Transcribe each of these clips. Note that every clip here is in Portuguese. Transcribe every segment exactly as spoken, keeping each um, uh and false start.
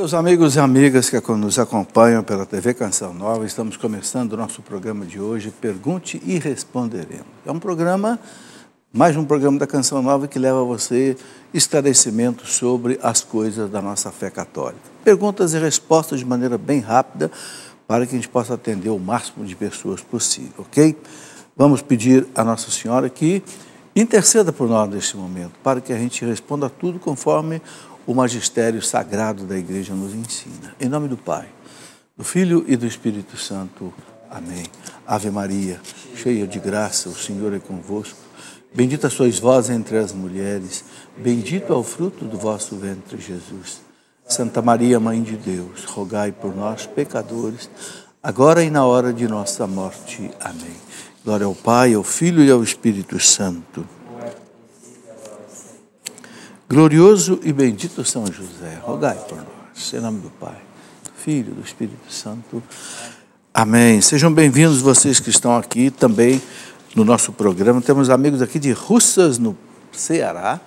Meus amigos e amigas que nos acompanham pela T V Canção Nova, estamos começando o nosso programa de hoje, Pergunte e Responderemos. É um programa, mais um programa da Canção Nova que leva a você esclarecimento sobre as coisas da nossa fé católica. Perguntas e respostas de maneira bem rápida para que a gente possa atender o máximo de pessoas possível, ok? Vamos pedir a Nossa Senhora que interceda por nós neste momento, para que a gente responda a tudo conforme o magistério sagrado da Igreja nos ensina. Em nome do Pai, do Filho e do Espírito Santo. Amém. Ave Maria, cheia de graça, o Senhor é convosco. Bendita sois vós entre as mulheres, bendito é o fruto do vosso ventre, Jesus. Santa Maria, Mãe de Deus, rogai por nós, pecadores, agora e na hora de nossa morte. Amém. Glória ao Pai, ao Filho e ao Espírito Santo. Glorioso e bendito São José, rogai por nós, em nome do Pai, do Filho e do Espírito Santo. Amém. Sejam bem-vindos vocês que estão aqui também no nosso programa. Temos amigos aqui de Russas, no Ceará,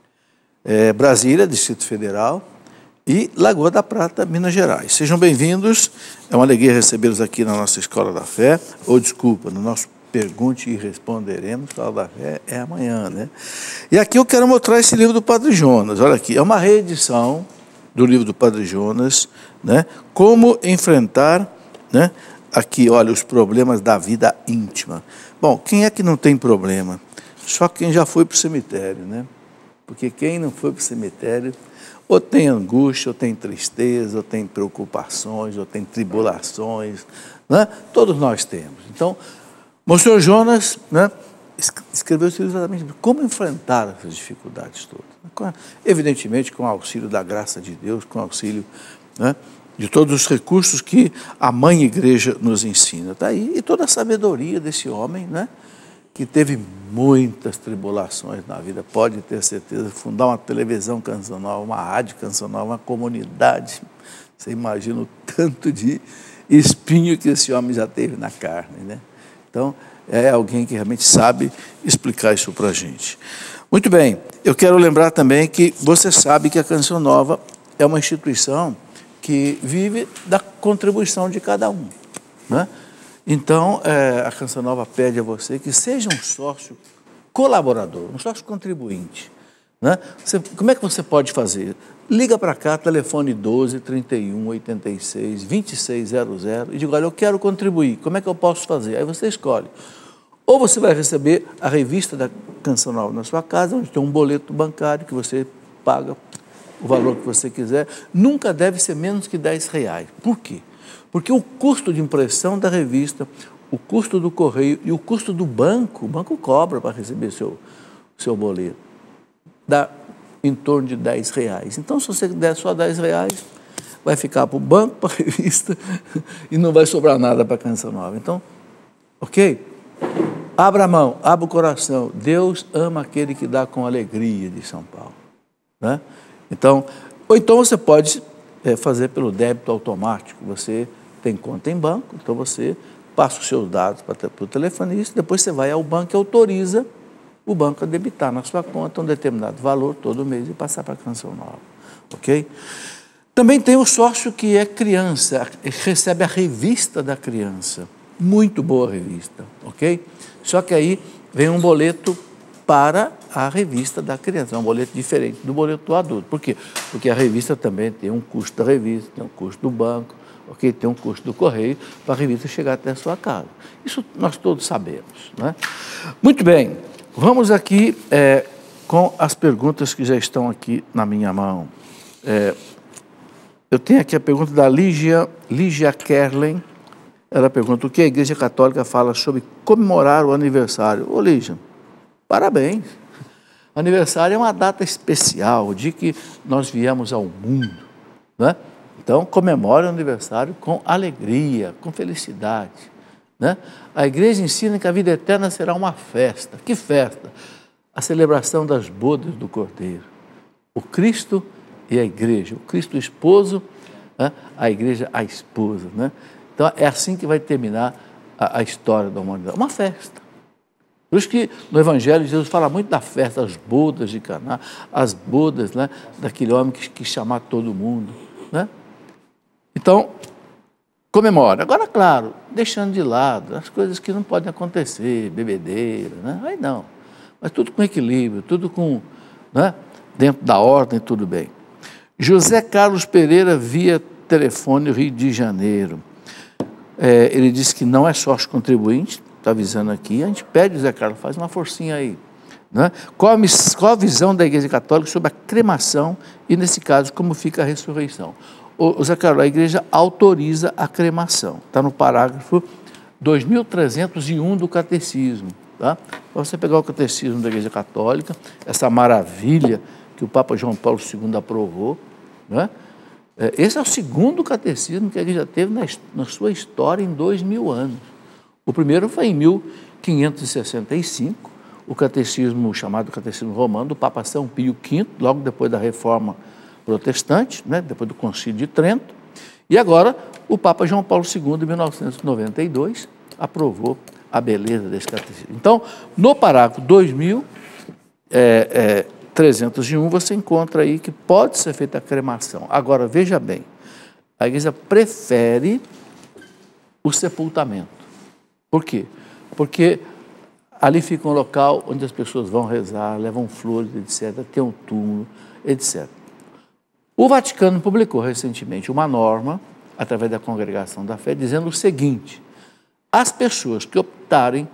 é, Brasília, Distrito Federal, e Lagoa da Prata, Minas Gerais. Sejam bem-vindos, é uma alegria recebê-los aqui na nossa Escola da Fé, ou desculpa, no nosso Pergunte e Responderemos. Escola da Fé é amanhã, né? E aqui eu quero mostrar esse livro do Padre Jonas. Olha aqui, é uma reedição do livro do Padre Jonas, né? Como enfrentar, né? Aqui, olha, os problemas da vida íntima. Bom, quem é que não tem problema? Só quem já foi para o cemitério, né? Porque quem não foi para o cemitério, ou tem angústia, ou tem tristeza, ou tem preocupações, ou tem tribulações, né? Todos nós temos. Então, Monsenhor Jonas, né, escreveu esse livro exatamente como enfrentar essas dificuldades todas. Evidentemente, com o auxílio da graça de Deus, com o auxílio, né, de todos os recursos que a Mãe Igreja nos ensina. Está aí, e toda a sabedoria desse homem, né, que teve muitas tribulações na vida, pode ter certeza, fundar uma televisão Canção Nova, uma rádio Canção Nova, uma comunidade. Você imagina o tanto de espinho que esse homem já teve na carne, né? Então, é alguém que realmente sabe explicar isso para a gente. Muito bem, eu quero lembrar também que você sabe que a Canção Nova é uma instituição que vive da contribuição de cada um, né? Então, é, a Canção Nova pede a você que seja um sócio colaborador, um sócio contribuinte, né? Você, como é que você pode fazer? Liga para cá, telefone doze, trinta e um, oitenta e seis, vinte e seis zero zero e diga, olha, eu quero contribuir, como é que eu posso fazer? Aí você escolhe. Ou você vai receber a revista da Canção Nova na sua casa, onde tem um boleto bancário que você paga o valor que você quiser. Nunca deve ser menos que dez reais. Por quê? Porque o custo de impressão da revista, o custo do correio e o custo do banco, o banco cobra para receber seu, seu boleto, dá em torno de dez reais. Então, se você der só dez reais, vai ficar para o banco, para a revista, e não vai sobrar nada para a Canção Nova. Então, ok? Abra a mão, abra o coração. Deus ama aquele que dá com alegria, de São Paulo, né? Então, ou então você pode é, fazer pelo débito automático. Você tem conta em banco, então você passa os seus dados para o telefonista, depois você vai ao banco e autoriza o banco a debitar na sua conta um determinado valor todo mês e passar para a Canção Nova, ok? Também tem o sócio que é criança, recebe a revista da criança, muito boa revista, ok? Só que aí vem um boleto para a revista da criança, é um boleto diferente do boleto do adulto. Por quê? Porque a revista também tem um custo da revista, tem um custo do banco, ok? Tem um custo do correio para a revista chegar até a sua casa. Isso nós todos sabemos, né? Muito bem. Vamos aqui é, com as perguntas que já estão aqui na minha mão. É, eu tenho aqui a pergunta da Lígia, Lígia Kerlen. Ela pergunta o que a Igreja Católica fala sobre comemorar o aniversário. Ô Lígia, parabéns. Aniversário é uma data especial, o dia que nós viemos ao mundo, né? Então, comemore o aniversário com alegria, com felicidade, né? A Igreja ensina que a vida eterna será uma festa. Que festa? A celebração das bodas do Cordeiro. O Cristo e a Igreja. O Cristo o esposo, né? A Igreja a esposa, né? Então é assim que vai terminar a, a história da humanidade. Uma festa. Por isso que no Evangelho Jesus fala muito da festa, as bodas de Caná, as bodas, né, daquele homem que quis chamar todo mundo, né? Então, comemora. Agora, claro, deixando de lado as coisas que não podem acontecer, bebedeira, né? Aí não. Mas tudo com equilíbrio, tudo com, né? Dentro da ordem, tudo bem. José Carlos Pereira, via telefone, Rio de Janeiro. É, ele disse que não é sócio contribuinte, está avisando aqui. A gente pede, José Carlos, faz uma forcinha aí. Né? Qual, a, qual a visão da Igreja Católica sobre a cremação e, nesse caso, como fica a ressurreição? O, José Carlos, a Igreja autoriza a cremação. Está no parágrafo dois mil trezentos e um do Catecismo. Tá? Para você pegar o Catecismo da Igreja Católica, essa maravilha que o Papa João Paulo segundo aprovou, né? Esse é o segundo catecismo que a Igreja teve na, na sua história em dois mil anos. O primeiro foi em mil quinhentos e sessenta e cinco, o catecismo chamado Catecismo Romano, do Papa São Pio quinto, logo depois da Reforma Protestante, né? Depois do Concílio de Trento. E agora o Papa João Paulo segundo, em mil novecentos e noventa e dois, aprovou a beleza desse catecismo. Então, no parágrafo dois mil trezentos e um, você encontra aí que pode ser feita a cremação. Agora, veja bem, a Igreja prefere o sepultamento. Por quê? Porque ali fica um local onde as pessoas vão rezar, levam flores, etcétera, tem um túmulo, etcétera. O Vaticano publicou recentemente uma norma, através da Congregação da Fé, dizendo o seguinte: as pessoas que optarem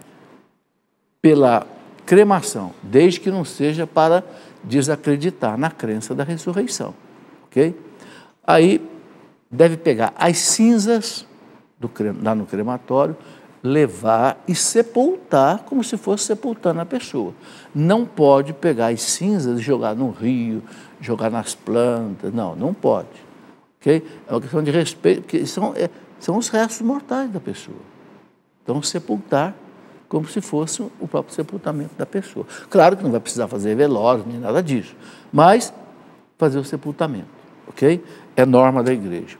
pela cremação, desde que não seja para desacreditar na crença da ressurreição, ok? Aí deve pegar as cinzas do, lá no crematório, levar e sepultar como se fosse sepultando a pessoa. Não pode pegar as cinzas e jogar no rio, jogar nas plantas, não, não pode, ok? É uma questão de respeito, porque são, é, são os restos mortais da pessoa. Então, sepultar como se fosse o próprio sepultamento da pessoa. Claro que não vai precisar fazer velório, nem nada disso, mas fazer o sepultamento, ok? É norma da igreja.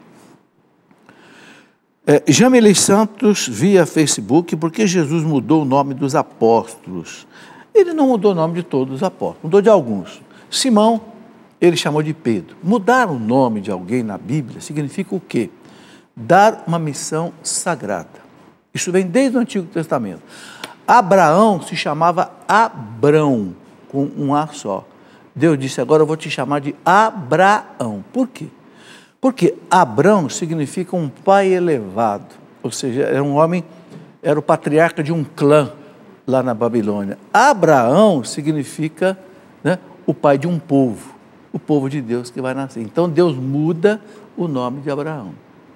É, Jamilei Santos, via Facebook, por que Jesus mudou o nome dos apóstolos? Ele não mudou o nome de todos os apóstolos, mudou de alguns. Simão, ele chamou de Pedro. Mudar o nome de alguém na Bíblia significa o quê? Dar uma missão sagrada. Isso vem desde o Antigo Testamento. Abraão se chamava Abrão, com um A só. Deus disse, agora eu vou te chamar de Abraão. Por quê? Porque Abrão significa um pai elevado, ou seja, era um homem, era o patriarca de um clã lá na Babilônia. Abraão significa, né, o pai de um povo, o povo de Deus que vai nascer. Então Deus muda o nome de Abraão,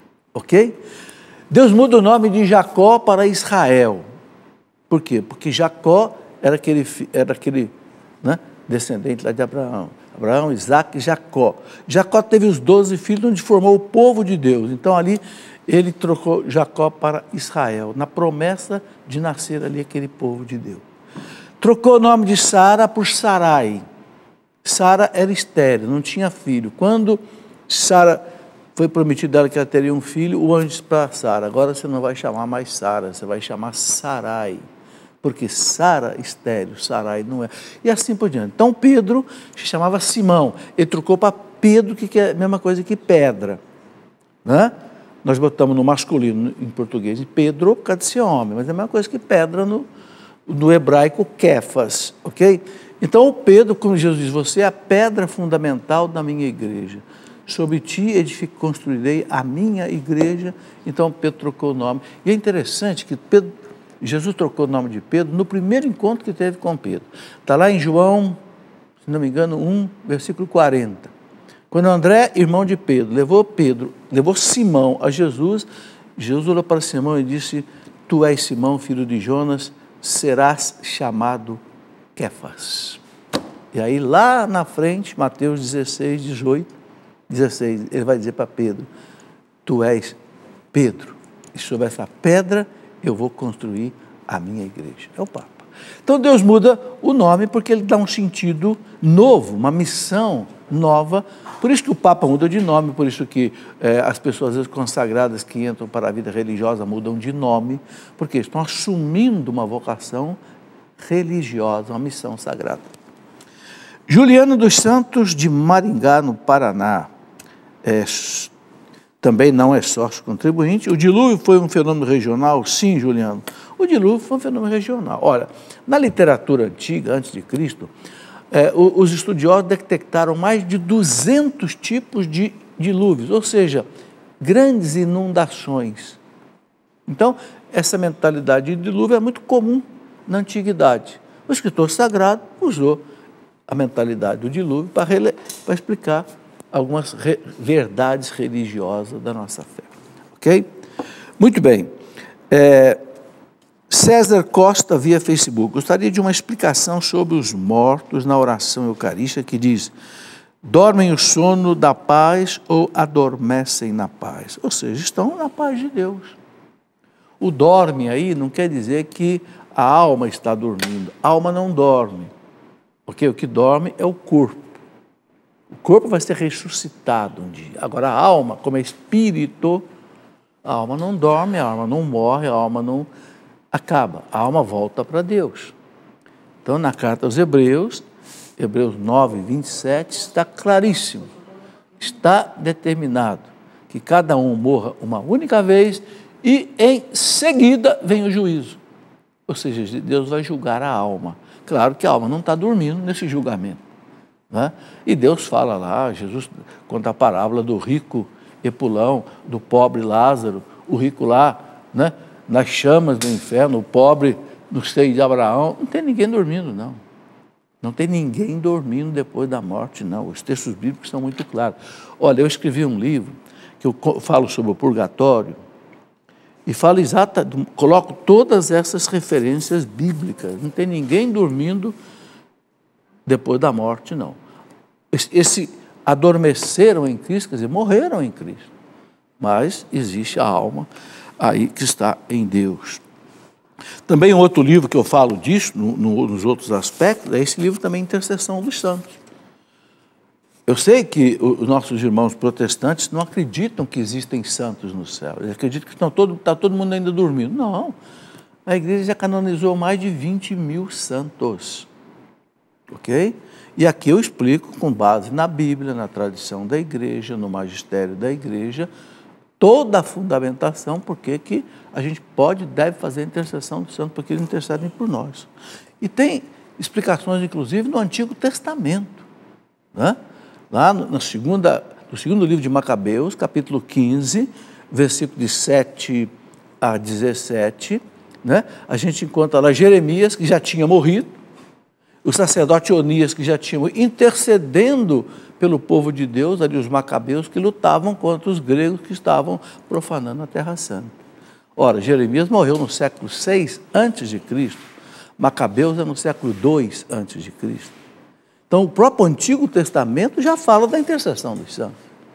ok? Deus muda o nome de Jacó para Israel. Por quê? Porque Jacó era aquele, era aquele, né, descendente lá de Abraão. Abraão, Isaac e Jacó. Jacó teve os doze filhos, onde formou o povo de Deus. Então ali ele trocou Jacó para Israel, na promessa de nascer ali aquele povo de Deus. Trocou o nome de Sara por Sarai. Sara era estéril, não tinha filho. Quando Sara foi prometido dela que ela teria um filho, o anjo disse para Sara, agora você não vai chamar mais Sara, você vai chamar Sarai. Porque Sara estéril, Sarai não é. E assim por diante. Então Pedro se chamava Simão, ele trocou para Pedro, que é a mesma coisa que pedra. Né? Nós botamos no masculino em português, Pedro, por causa de ser homem, mas é a mesma coisa que pedra no, no hebraico, Kefas, ok? Então o Pedro, como Jesus diz, você é a pedra fundamental da minha igreja. Sobre ti edifico, construirei a minha igreja. Então Pedro trocou o nome. E é interessante que Pedro, Jesus trocou o nome de Pedro no primeiro encontro que teve com Pedro. Está lá em João, se não me engano, um, versículo quarenta. Quando André, irmão de Pedro, levou Pedro, levou Simão a Jesus, Jesus olhou para Simão e disse, tu és Simão, filho de Jonas, serás chamado Kefas. E aí lá na frente, Mateus dezesseis, dezoito, dezesseis, ele vai dizer para Pedro, tu és Pedro, e sobre essa pedra eu vou construir a minha igreja. É o Papa. Então Deus muda o nome porque ele dá um sentido novo, uma missão nova. Por isso que o Papa muda de nome, por isso que é, as pessoas às vezes consagradas que entram para a vida religiosa mudam de nome, porque estão assumindo uma vocação religiosa, uma missão sagrada. Juliano dos Santos, de Maringá, no Paraná. É, também não é sócio contribuinte. O dilúvio foi um fenômeno regional? Sim, Juliano. O dilúvio foi um fenômeno regional. Olha, na literatura antiga, antes de Cristo, é, os estudiosos detectaram mais de duzentos tipos de dilúvios, ou seja, grandes inundações. Então, essa mentalidade de dilúvio é muito comum na antiguidade. O escritor sagrado usou a mentalidade do dilúvio para, rele... para explicar algumas re... verdades religiosas da nossa fé. Ok? Muito bem. É... César Costa, via Facebook, gostaria de uma explicação sobre os mortos na oração eucarística, que diz: dormem o sono da paz ou adormecem na paz? Ou seja, estão na paz de Deus. O dorme aí não quer dizer que a alma está dormindo. A alma não dorme, porque o que dorme é o corpo. O corpo vai ser ressuscitado um dia. Agora, a alma, como é espírito, a alma não dorme, a alma não morre, a alma não acaba. A alma volta para Deus. Então, na carta aos Hebreus, Hebreus nove, vinte e sete, está claríssimo. Está determinado que cada um morra uma única vez e, em seguida, vem o juízo. Ou seja, Deus vai julgar a alma. Claro que a alma não está dormindo nesse julgamento, né? E Deus fala lá, Jesus conta a parábola do rico Epulão, do pobre Lázaro, o rico lá, né, nas chamas do inferno, o pobre no seio de Abraão. Não tem ninguém dormindo, não. Não tem ninguém dormindo depois da morte, não. Os textos bíblicos são muito claros. Olha, eu escrevi um livro que eu falo sobre o purgatório, e falo exata, coloco todas essas referências bíblicas. Não tem ninguém dormindo depois da morte, não. Esse, esse adormeceram em Cristo, quer dizer, morreram em Cristo. Mas existe a alma aí que está em Deus. Também um outro livro que eu falo disso, no, no, nos outros aspectos, é esse livro também, Intercessão dos Santos. Eu sei que os nossos irmãos protestantes não acreditam que existem santos no céu. Eles acreditam que estão todo, está todo mundo ainda dormindo. Não. A igreja já canonizou mais de vinte mil santos. Ok? E aqui eu explico, com base na Bíblia, na tradição da igreja, no magistério da igreja, toda a fundamentação, porque que a gente pode e deve fazer a intercessão dos santos, porque eles intercedem por nós. E tem explicações, inclusive, no Antigo Testamento, né? Lá no, na segunda, no segundo livro de Macabeus, capítulo quinze, versículo de sete a dezessete, né? A gente encontra lá Jeremias, que já tinha morrido, o sacerdote Onias, que já tinha morrido, intercedendo pelo povo de Deus, ali os macabeus, que lutavam contra os gregos que estavam profanando a Terra Santa. Ora, Jeremias morreu no século seis antes de Cristo, Macabeus é no século dois antes de Cristo. Então, o próprio Antigo Testamento já fala da intercessão dos santos.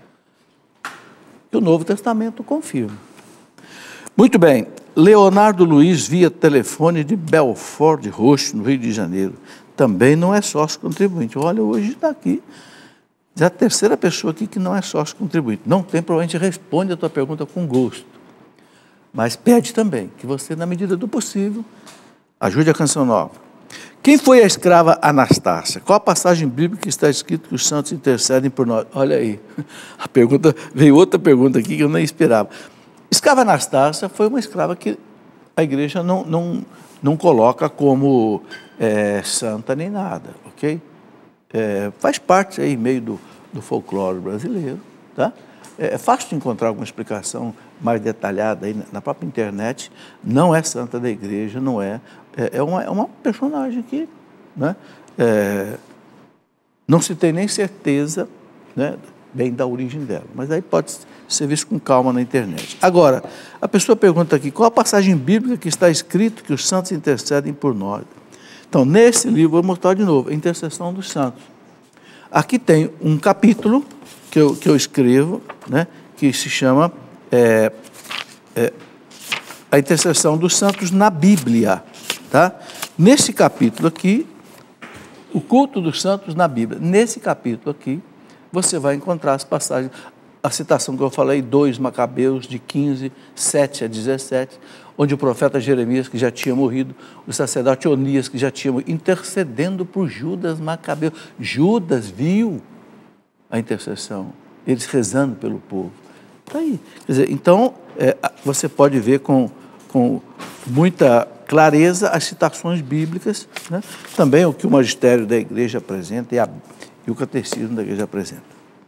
E o Novo Testamento confirma. Muito bem, Leonardo Luiz, via telefone de Belford Roxo, no Rio de Janeiro, também não é sócio contribuinte. Olha, hoje está aqui, já é a terceira pessoa aqui que não é sócio contribuinte. Não tem problema, a gente responde a tua pergunta com gosto. Mas pede também que você, na medida do possível, ajude a Canção Nova. Quem foi a escrava Anastácia? Qual a passagem bíblica que está escrito que os santos intercedem por nós? Olha aí, a pergunta, veio outra pergunta aqui que eu nem esperava. Escrava Anastácia foi uma escrava que a igreja não, não, não coloca como é, santa nem nada, ok? É, faz parte aí meio do, do folclore brasileiro, tá? É, é fácil de encontrar alguma explicação mais detalhada aí na própria internet. Não é santa da igreja, não é. É, é, uma, é uma personagem que, né, é, não se tem nem certeza, né, bem da origem dela, mas aí pode ser visto com calma na internet. Agora, a pessoa pergunta aqui, qual a passagem bíblica que está escrito que os santos intercedem por nós? Então, nesse livro, vou mostrar de novo, a intercessão dos santos. Aqui tem um capítulo que eu, que eu escrevo, né, que se chama é, é, a intercessão dos santos na Bíblia. Tá? Nesse capítulo aqui, o culto dos santos na Bíblia, nesse capítulo aqui, você vai encontrar as passagens, a citação que eu falei, dois Macabeus, de quinze, sete a dezessete, onde o profeta Jeremias, que já tinha morrido, o sacerdote Onias, que já tinha morrido, intercedendo por Judas Macabeu. Judas viu a intercessão, eles rezando pelo povo. Está aí. Quer dizer, então, é, você pode ver com, com muita clareza as citações bíblicas, né? Também o que o magistério da igreja apresenta e, a, e o catecismo da igreja apresenta.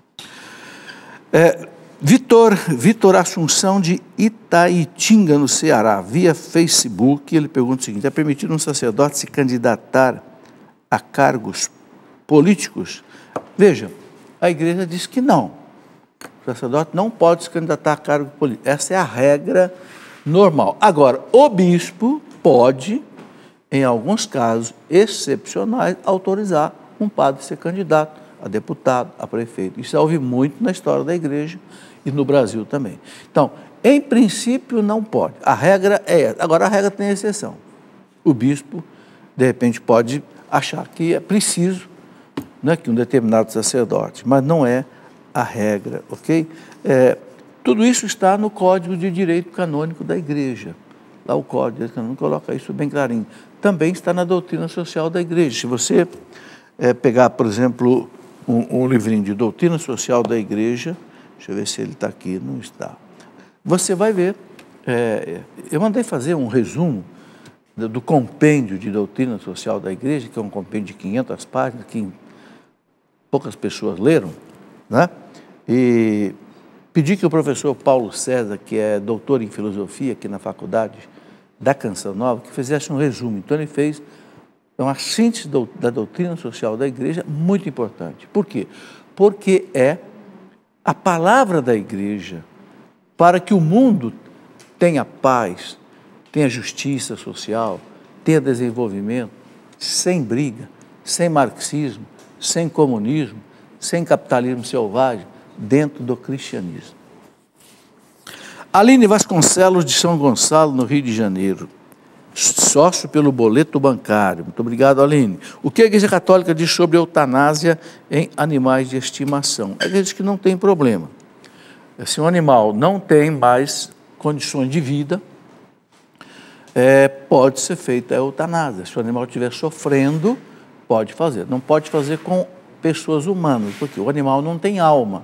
É, Vitor, Vitor Assunção de Itaitinga, no Ceará, via Facebook, ele pergunta o seguinte: é permitido um sacerdote se candidatar a cargos políticos? Veja, a igreja diz que não. O sacerdote não pode se candidatar a cargo político. Essa é a regra normal. Agora, o bispo pode, em alguns casos excepcionais, autorizar um padre a ser candidato a deputado, a prefeito. Isso houve muito na história da igreja e no Brasil também. Então, em princípio, não pode. A regra é essa. Agora, a regra tem exceção. O bispo, de repente, pode achar que é preciso, né, que um determinado sacerdote, mas não é a regra, ok? É, tudo isso está no Código de Direito Canônico da Igreja. Lá o Código de Direito Canônico coloca isso bem clarinho. Também está na doutrina social da Igreja. Se você é, pegar, por exemplo, um, um livrinho de doutrina social da Igreja, deixa eu ver se ele está aqui, não está. Você vai ver, é, eu mandei fazer um resumo do, do compêndio de doutrina social da Igreja, que é um compêndio de quinhentas páginas, que poucas pessoas leram, né? E pedi que o professor Paulo César, que é doutor em filosofia aqui na faculdade da Canção Nova, que fizesse um resumo. Então ele fez uma síntese do, da doutrina social da Igreja muito importante. Por quê? Porque é a palavra da Igreja para que o mundo tenha paz, tenha justiça social, tenha desenvolvimento, sem briga, sem marxismo, sem comunismo, sem capitalismo selvagem, dentro do cristianismo. Aline Vasconcelos, de São Gonçalo, no Rio de Janeiro, sócio pelo boleto bancário. Muito obrigado, Aline. O que a Igreja Católica diz sobre a eutanásia em animais de estimação? A Igreja diz que não tem problema. Se um animal não tem mais condições de vida, é, pode ser feita a eutanásia. Se o animal estiver sofrendo, pode fazer. Não pode fazer com pessoas humanas, porque o animal não tem alma.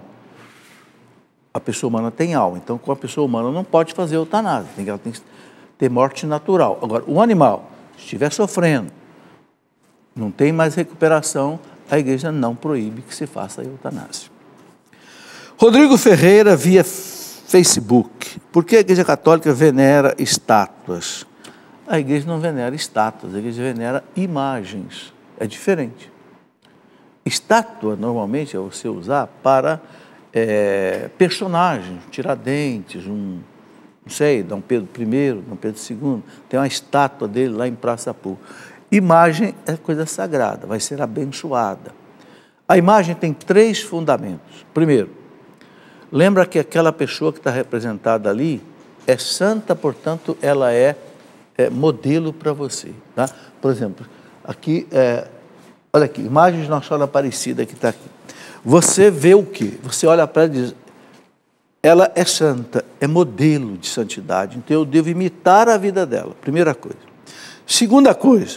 A pessoa humana tem alma, então com a pessoa humana não pode fazer eutanásia, tem que, ela tem que ter morte natural. Agora, o animal, se estiver sofrendo, não tem mais recuperação, a igreja não proíbe que se faça a eutanásia. Rodrigo Ferreira, via Facebook. Por que a Igreja Católica venera estátuas? A igreja não venera estátuas, a igreja venera imagens. É diferente. Estátua, normalmente, é você usar para é, personagens, Tiradentes, um, não sei, Dom Pedro primeiro, Dom Pedro segundo, tem uma estátua dele lá em Praça Pú. Imagem é coisa sagrada, vai ser abençoada. A imagem tem três fundamentos. Primeiro, lembra que aquela pessoa que está representada ali é santa, portanto, ela é, é modelo para você. Tá? Por exemplo, aqui, é, olha aqui, imagem de Nossa Senhora Aparecida que está aqui. Você vê o quê? Você olha para ela e diz, ela é santa, é modelo de santidade, então eu devo imitar a vida dela, primeira coisa. Segunda coisa,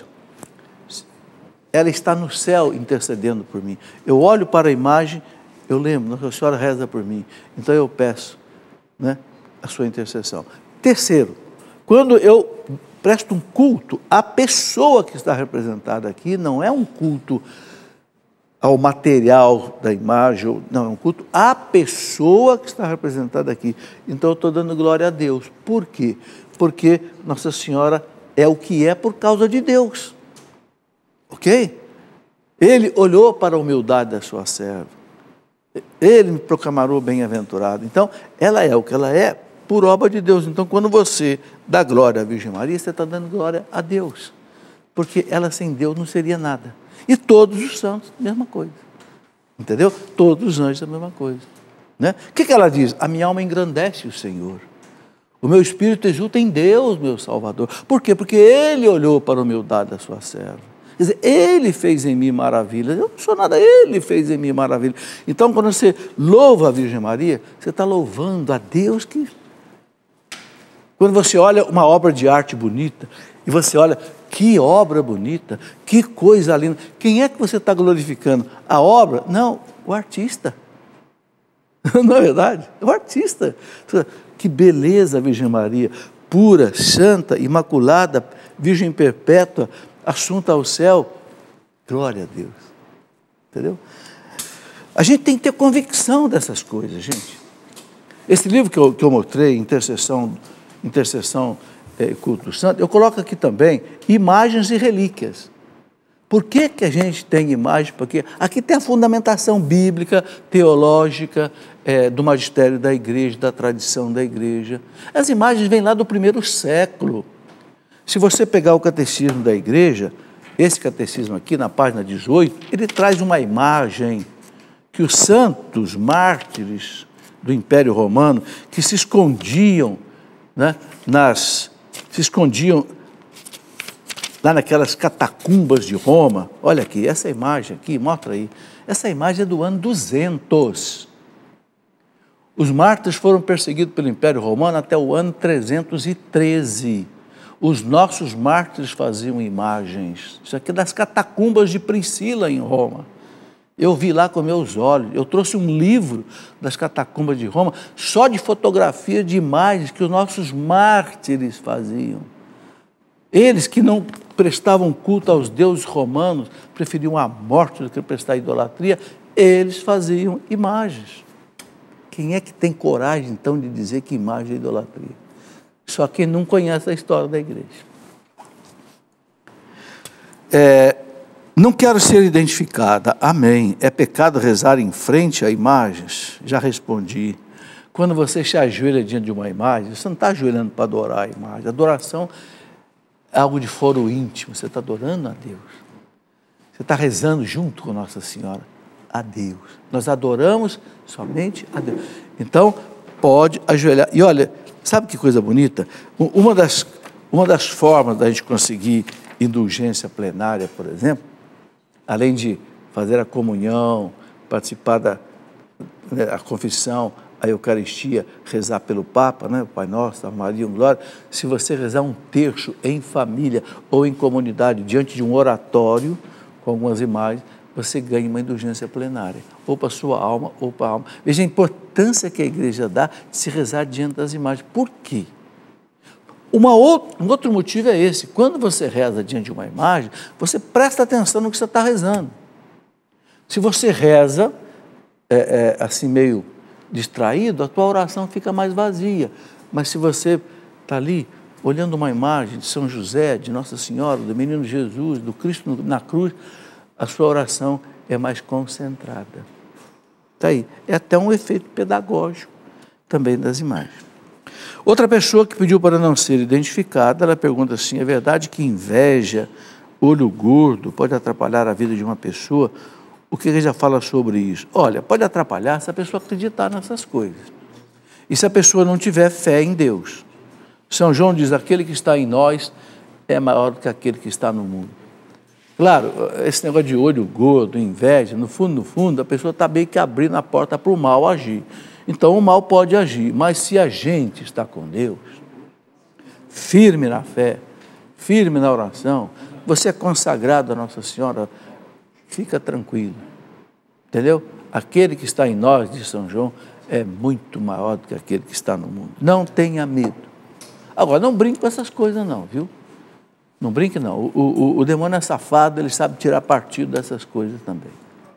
ela está no céu intercedendo por mim. Eu olho para a imagem, eu lembro, Nossa Senhora reza por mim, então eu peço, né, a sua intercessão. Terceiro, quando eu presto um culto, a pessoa que está representada aqui não é um culto ao material da imagem, não, é um culto à pessoa que está representada aqui. Então eu estou dando glória a Deus. Por quê? Porque Nossa Senhora é o que é por causa de Deus. Ok? Ele olhou para a humildade da sua serva. Ele me proclamarou bem-aventurado. Então, ela é o que ela é por obra de Deus. Então, quando você dá glória à Virgem Maria, você está dando glória a Deus. Porque ela sem Deus não seria nada. E todos os santos, mesma coisa. Entendeu? Todos os anjos, a mesma coisa. Né? O que, que ela diz? A minha alma engrandece o Senhor. O meu espírito exulta em Deus, meu Salvador. Por quê? Porque Ele olhou para a humildade da sua serva. Quer dizer, Ele fez em mim maravilhas. Eu não sou nada, Ele fez em mim maravilhas. Então, quando você louva a Virgem Maria, você está louvando a Deus que... Quando você olha uma obra de arte bonita, e você olha, que obra bonita, que coisa linda. Quem é que você está glorificando? A obra? Não, o artista. Não é verdade? É um artista. Que beleza, Virgem Maria, pura, santa, imaculada, Virgem perpétua, assunta ao céu. Glória a Deus. Entendeu? A gente tem que ter convicção dessas coisas, gente. Esse livro que eu, que eu mostrei, Intercessão, Intercessão é, Culto Santo, eu coloco aqui também imagens e relíquias. Por que que a gente tem imagem? Porque aqui tem a fundamentação bíblica, teológica, é, do magistério da igreja, da tradição da igreja. As imagens vêm lá do primeiro século. Se você pegar o catecismo da igreja, esse catecismo aqui, na página dezoito, ele traz uma imagem que os santos mártires do Império Romano, que se escondiam, né, nas, se escondiam lá naquelas catacumbas de Roma. Olha aqui, essa imagem aqui, mostra aí. Essa imagem é do ano duzentos. Os mártires foram perseguidos pelo Império Romano até o ano trezentos e treze. Os nossos mártires faziam imagens. Isso aqui é das catacumbas de Priscila, em Roma. Eu vi lá com meus olhos. Eu trouxe um livro das catacumbas de Roma, só de fotografia de imagens que os nossos mártires faziam. Eles que não prestavam culto aos deuses romanos, preferiam a morte do que prestar idolatria, eles faziam imagens. Quem é que tem coragem, então, de dizer que imagem é idolatria? Só quem não conhece a história da igreja. É, não quero ser identificada, amém. É pecado rezar em frente a imagens? Já respondi. Quando você se ajoelha diante de uma imagem, você não está ajoelhando para adorar a imagem. Adoração é algo de foro íntimo, você está adorando a Deus. Você está rezando junto com Nossa Senhora a Deus. Nós adoramos somente a Deus. Então, pode ajoelhar. E olha, sabe que coisa bonita? Uma das, uma das formas da gente conseguir indulgência plenária, por exemplo, além de fazer a comunhão, participar da né, a confissão, a Eucaristia, rezar pelo Papa, né, o Pai Nosso, a Maria, um Glória, se você rezar um terço em família ou em comunidade, diante de um oratório, com algumas imagens, você ganha uma indulgência plenária, ou para a sua alma, ou para a alma. Veja a importância que a igreja dá de se rezar diante das imagens. Por quê? Uma outra, um outro motivo é esse. Quando você reza diante de uma imagem, você presta atenção no que você está rezando. Se você reza, é, é, assim meio distraído, a tua oração fica mais vazia. Mas se você está ali, olhando uma imagem de São José, de Nossa Senhora, do Menino Jesus, do Cristo na cruz, a sua oração é mais concentrada. Está aí. É até um efeito pedagógico também das imagens. Outra pessoa que pediu para não ser identificada, ela pergunta assim, é verdade que inveja, olho gordo, pode atrapalhar a vida de uma pessoa? O que ele já fala sobre isso? Olha, pode atrapalhar se a pessoa acreditar nessas coisas. E se a pessoa não tiver fé em Deus. São João diz, aquele que está em nós é maior do que aquele que está no mundo. Claro, esse negócio de olho gordo, inveja, no fundo, no fundo, a pessoa está meio que abrindo a porta para o mal agir. Então, o mal pode agir, mas se a gente está com Deus, firme na fé, firme na oração, você é consagrado a Nossa Senhora, fica tranquilo, entendeu? Aquele que está em nós, diz São João, é muito maior do que aquele que está no mundo. Não tenha medo. Agora, não brinque com essas coisas não, viu? Não brinque não. O, o, o demônio é safado, ele sabe tirar partido dessas coisas também.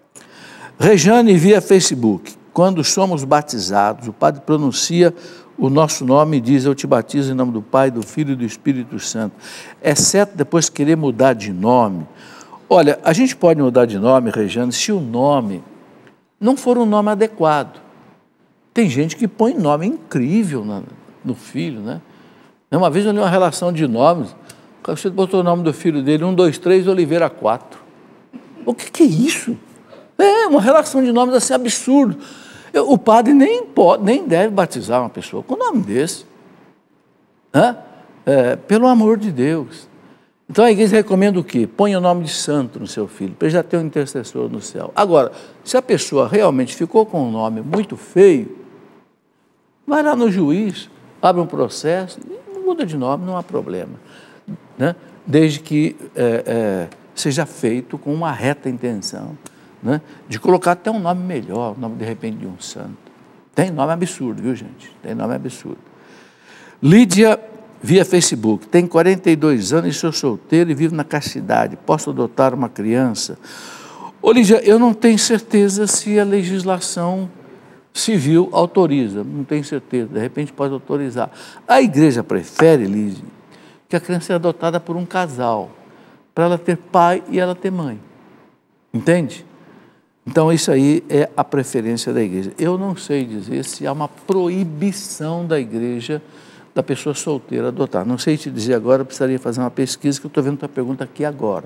Rejane via Facebook. Quando somos batizados, o padre pronuncia o nosso nome e diz, eu te batizo em nome do Pai, do Filho e do Espírito Santo. Exceto depois querer mudar de nome. Olha, a gente pode mudar de nome, Rejane, se o nome não for um nome adequado. Tem gente que põe nome incrível no, no filho, né? Uma vez eu li uma relação de nomes, você botou o nome do filho dele, um, dois, três, Oliveira, quatro. O que, que é isso? É uma relação de nomes assim absurdo. Eu, o padre nem pode, nem deve batizar uma pessoa com nome desse. Hã? É, pelo amor de Deus. Então a igreja recomenda o quê? Ponha o nome de santo no seu filho, para ele já ter um intercessor no céu. Agora, se a pessoa realmente ficou com um nome muito feio, vai lá no juiz, abre um processo, muda de nome, não há problema. Né? Desde que é, é, seja feito com uma reta intenção, né? De colocar até um nome melhor, o nome de repente de um santo. Tem nome absurdo, viu, gente? Tem nome absurdo. Lídia, via Facebook, tem quarenta e dois anos e sou solteiro e vivo na castidade. Posso adotar uma criança? Ô, Lídia, eu não tenho certeza se a legislação civil autoriza. Não tenho certeza. De repente pode autorizar. A igreja prefere, Lídia, que a criança seja adotada por um casal, para ela ter pai e ela ter mãe. Entende? Então, isso aí é a preferência da igreja. Eu não sei dizer se há uma proibição da igreja da pessoa solteira adotar. Não sei te dizer agora, eu precisaria fazer uma pesquisa, que eu estou vendo tua pergunta aqui agora.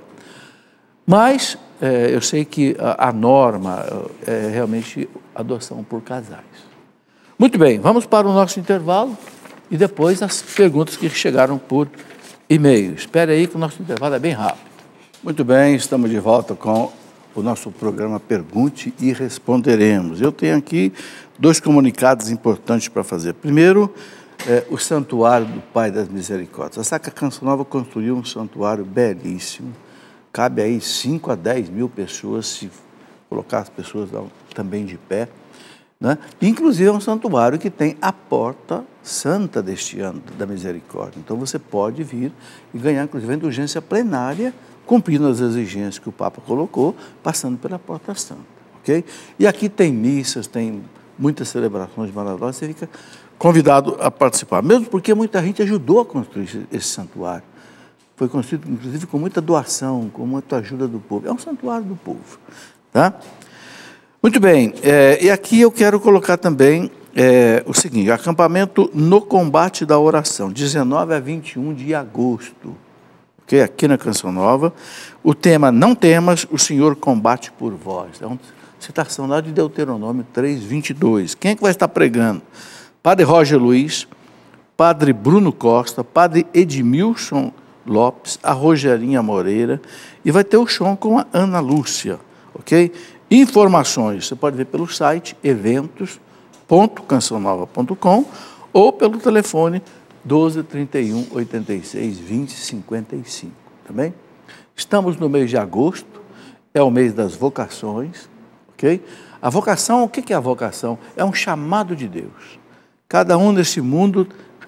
Mas é, eu sei que a, a norma é realmente adoção por casais. Muito bem, vamos para o nosso intervalo e depois as perguntas que chegaram por e-mail. Espere aí que o nosso intervalo é bem rápido. Muito bem, estamos de volta com o nosso programa Pergunte e Responderemos. Eu tenho aqui dois comunicados importantes para fazer. Primeiro, é, o Santuário do Pai das Misericórdias. A Sacra Canção Nova construiu um santuário belíssimo. Cabe aí cinco a dez mil pessoas, se colocar as pessoas também de pé, né? Inclusive é um santuário que tem a porta santa deste ano da misericórdia. Então você pode vir e ganhar, inclusive, a indulgência plenária, cumprindo as exigências que o Papa colocou, passando pela porta santa, ok? E aqui tem missas, tem muitas celebrações maravilhosas, você fica convidado a participar, mesmo porque muita gente ajudou a construir esse, esse santuário. Foi construído, inclusive, com muita doação, com muita ajuda do povo. É um santuário do povo, tá? Muito bem, é, e aqui eu quero colocar também é, o seguinte, acampamento no combate da oração, dezenove a vinte e um de agosto. Okay? Aqui na Canção Nova, o tema, não temas, o Senhor combate por vós. É uma citação lá de Deuteronômio três, vinte e dois. Quem é que vai estar pregando? Padre Roger Luiz, Padre Bruno Costa, Padre Edmilson Lopes, a Rogerinha Moreira, e vai ter o show com a Ana Lúcia, ok? Informações, você pode ver pelo site eventos ponto canção nova ponto com ou pelo telefone doze, trinta e um, oitenta e seis, vinte, cinquenta e cinco, tá bem? Estamos no mês de agosto, é o mês das vocações, ok? A vocação, o que é a vocação? É um chamado de Deus. Cada um nesse mundo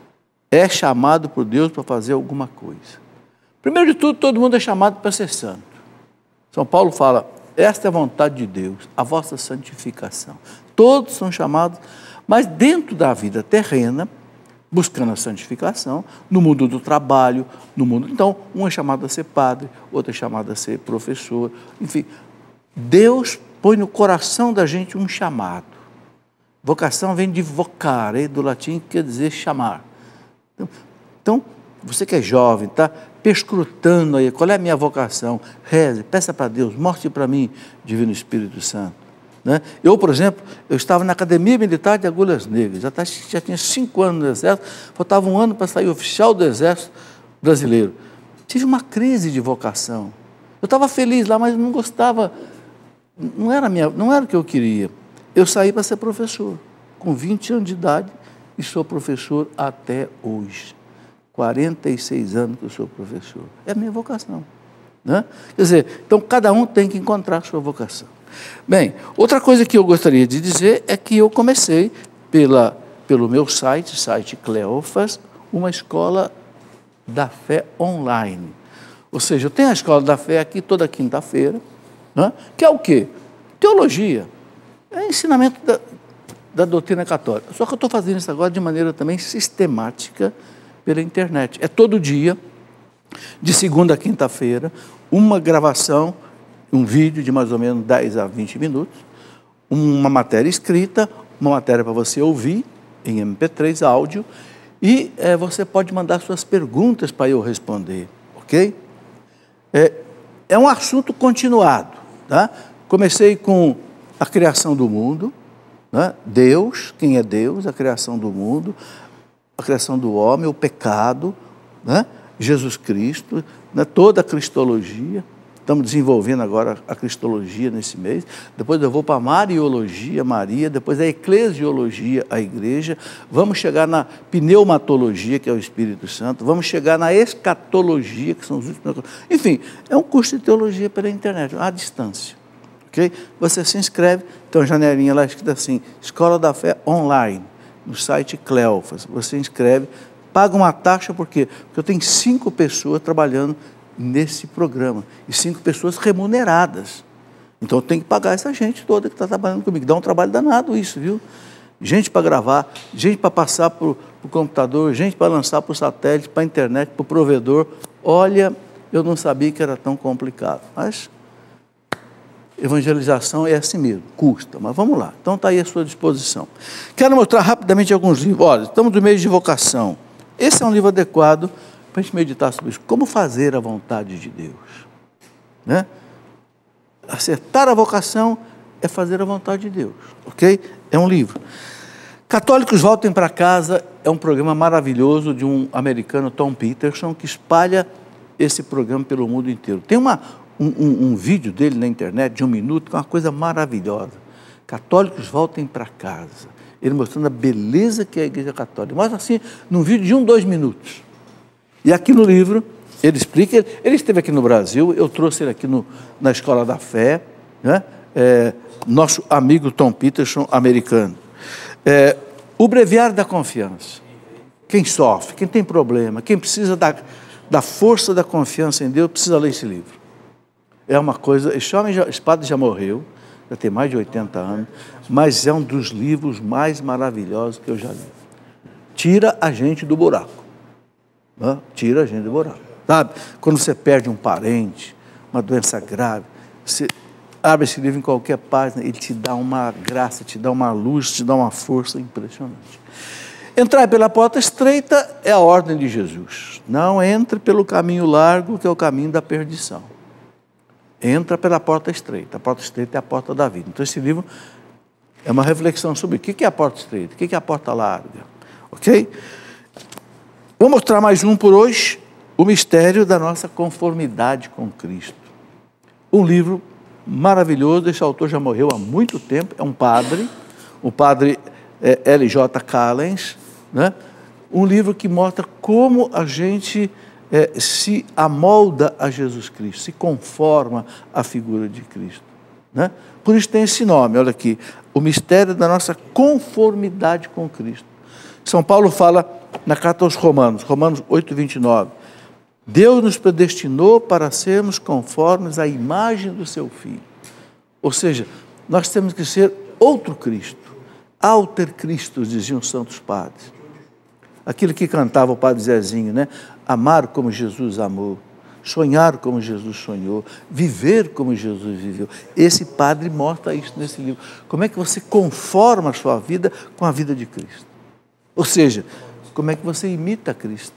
é chamado por Deus para fazer alguma coisa. Primeiro de tudo, todo mundo é chamado para ser santo. São Paulo fala, esta é a vontade de Deus, a vossa santificação. Todos são chamados, mas dentro da vida terrena, buscando a santificação, no mundo do trabalho, no mundo... Então, um é chamado a ser padre, outro é chamado a ser professor, enfim. Deus põe no coração da gente um chamado. Vocação vem de vocare, do latim, que quer dizer chamar. Então, então você que é jovem, está perscrutando aí, qual é a minha vocação? Reze, peça para Deus, mostre para mim, Divino Espírito Santo. Né? Eu, por exemplo, eu estava na Academia Militar de Agulhas Negras, já, tá, já tinha cinco anos no Exército, faltava um ano para sair oficial do Exército Brasileiro. Tive uma crise de vocação. Eu estava feliz lá, mas não gostava, não era, minha, não era o que eu queria. Eu saí para ser professor, com vinte anos de idade, e sou professor até hoje. quarenta e seis anos que eu sou professor. É a minha vocação. Né? Quer dizer, então cada um tem que encontrar a sua vocação. Bem, outra coisa que eu gostaria de dizer é que eu comecei pela, pelo meu site, site Cleofas, uma escola da fé online. Ou seja, eu tenho a escola da fé aqui toda quinta-feira, né? Que é o quê? Teologia. É ensinamento da, da doutrina católica. Só que eu estou fazendo isso agora de maneira também sistemática pela internet. É todo dia, de segunda a quinta-feira, uma gravação, um vídeo de mais ou menos dez a vinte minutos, uma matéria escrita, uma matéria para você ouvir em M P três, áudio, e é, você pode mandar suas perguntas para eu responder, ok? É, é um assunto continuado, tá? Comecei com a criação do mundo, né? Deus, quem é Deus, a criação do mundo, a criação do homem, o pecado, né? Jesus Cristo, né? Toda a cristologia. Estamos desenvolvendo agora a cristologia nesse mês. Depois eu vou para a Mariologia, Maria. Depois a Eclesiologia, a igreja. Vamos chegar na Pneumatologia, que é o Espírito Santo. Vamos chegar na Escatologia, que são os últimos... Enfim, é um curso de teologia pela internet, à distância. ok? Você se inscreve, tem uma janelinha lá escrita assim, Escola da Fé Online, no site Cleofas. Você se inscreve, paga uma taxa, por quê? Porque eu tenho cinco pessoas trabalhando nesse programa, e cinco pessoas remuneradas. Então eu tenho que pagar essa gente toda que está trabalhando comigo. Dá um trabalho danado isso, viu? Gente para gravar, gente para passar para o computador, gente para lançar para o satélite, para a internet, para o provedor. Olha, eu não sabia que era tão complicado, mas evangelização é assim mesmo, custa, mas vamos lá. Então está aí à sua disposição. Quero mostrar rapidamente alguns livros. Olha, estamos no mês de vocação. Esse é um livro adequado para a gente meditar sobre isso. Como fazer a vontade de Deus, né? Acertar a vocação é fazer a vontade de Deus, ok? É um livro. Católicos Voltem para Casa é um programa maravilhoso de um americano, Tom Peterson, que espalha esse programa pelo mundo inteiro. Tem uma, um, um, um vídeo dele na internet de um minuto, que é uma coisa maravilhosa. Católicos Voltem para Casa. Ele mostrando a beleza que é a Igreja Católica. Mostra assim, num vídeo de um, dois minutos. E aqui no livro, ele explica, ele, ele esteve aqui no Brasil, eu trouxe ele aqui no, na Escola da Fé, né? É, nosso amigo Tom Peterson, americano. É, o Breviário da Confiança. Quem sofre, quem tem problema, quem precisa da, da força da confiança em Deus, precisa ler esse livro. É uma coisa, esse homem, já, esse padre já morreu, já tem mais de oitenta anos, mas é um dos livros mais maravilhosos que eu já li. Tira a gente do buraco. Né? Tira a gente do buraco. Sabe? Quando você perde um parente, uma doença grave, você abre esse livro em qualquer página, ele te dá uma graça, te dá uma luz, te dá uma força impressionante. Entrar pela porta estreita é a ordem de Jesus. Não entre pelo caminho largo, que é o caminho da perdição. Entra pela porta estreita. A porta estreita é a porta da vida. Então esse livro é uma reflexão sobre o que é a porta estreita, o que é a porta larga. Ok? Vou mostrar mais um por hoje, o mistério da nossa conformidade com Cristo. Um livro maravilhoso, esse autor já morreu há muito tempo, é um padre, o padre é, L J Callens, né? Um livro que mostra como a gente é, se amolda a Jesus Cristo, se conforma à figura de Cristo, né? Por isso tem esse nome, olha aqui, o mistério da nossa conformidade com Cristo. São Paulo fala na carta aos Romanos, Romanos oito, vinte e nove, Deus nos predestinou para sermos conformes à imagem do seu Filho. Ou seja, nós temos que ser outro Cristo, alter Christus, diziam os santos padres. Aquilo que cantava o padre Zezinho, né? Amar como Jesus amou, sonhar como Jesus sonhou, viver como Jesus viveu. Esse padre mostra isso nesse livro. Como é que você conforma a sua vida com a vida de Cristo? Ou seja, como é que você imita Cristo?